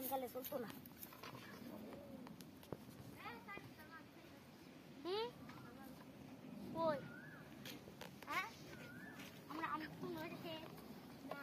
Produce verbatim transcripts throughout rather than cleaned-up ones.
গেলে চলতো না। হুম কই হ্যাঁ আমরা আমি তো নড়ছে না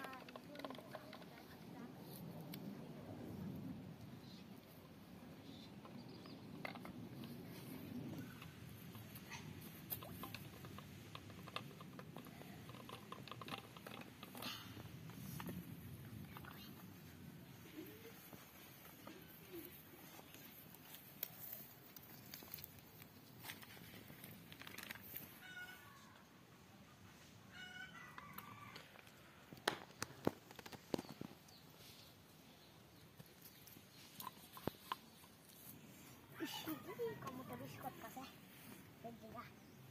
kamuta biskot kasi pwede ka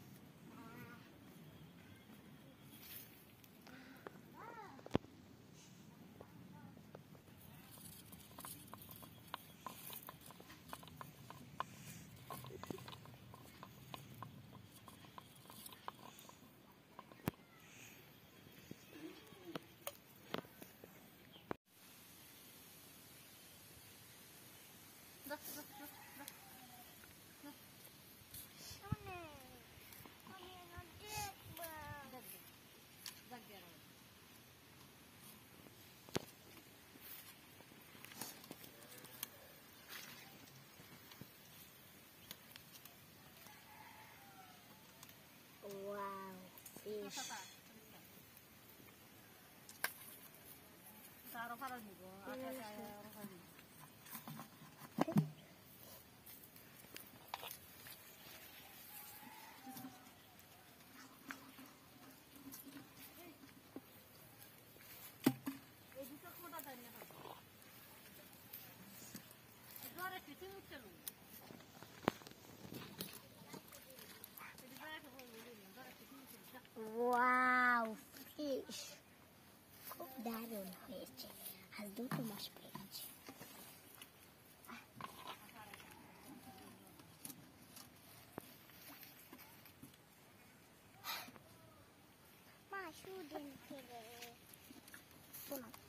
wow fish taruh taruh nih gua ada saya orang ini wow fish খুব দারুণ হয়েছে আজ দুটো মাছ পেয়েছি মা শুধু খেলে শোনো